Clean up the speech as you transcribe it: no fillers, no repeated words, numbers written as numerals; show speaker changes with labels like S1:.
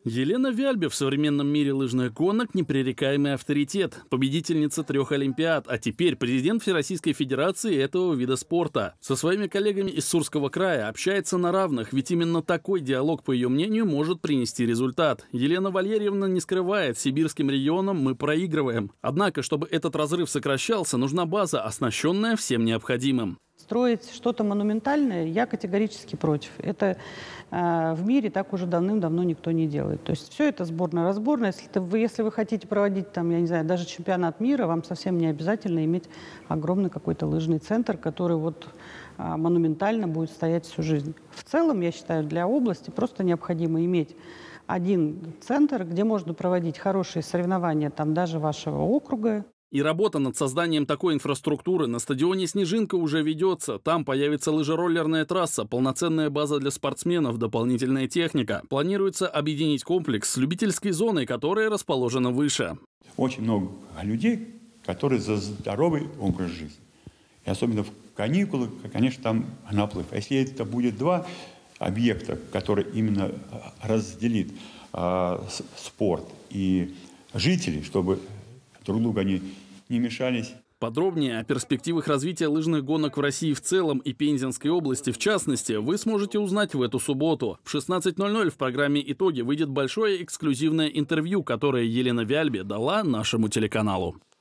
S1: Елена Вяльбе в современном мире лыжных гонок – непререкаемый авторитет, победительница 3 Олимпиад, а теперь президент Всероссийской Федерации этого вида спорта. Со своими коллегами из Сурского края общается на равных, ведь именно такой диалог, по ее мнению, может принести результат. Елена Валерьевна не скрывает, сибирским регионам мы проигрываем. Однако, чтобы этот разрыв сокращался, нужна база, оснащенная всем необходимым.
S2: Строить что-то монументальное я категорически против. Это в мире так уже давным-давно никто не делает. То есть все это сборно-разборно. Если вы хотите проводить, там, я не знаю, даже чемпионат мира, вам совсем не обязательно иметь огромный какой-то лыжный центр, который вот монументально будет стоять всю жизнь. В целом, я считаю, для области просто необходимо иметь один центр, где можно проводить хорошие соревнования, там даже вашего округа.
S1: И работа над созданием такой инфраструктуры на стадионе «Снежинка» уже ведется. Там появится лыжероллерная трасса, полноценная база для спортсменов, дополнительная техника. Планируется объединить комплекс с любительской зоной, которая расположена выше.
S3: Очень много людей, которые за здоровый образ жизни. И особенно в каникулы, конечно, там наплыв. А если это будет два объекта, которые именно разделит спорт и жителей, чтобы друг другу они не мешались.
S1: Подробнее о перспективах развития лыжных гонок в России в целом и Пензенской области в частности вы сможете узнать в эту субботу. В 16:00 в программе «Итоги» выйдет большое эксклюзивное интервью, которое Елена Вяльбе дала нашему телеканалу.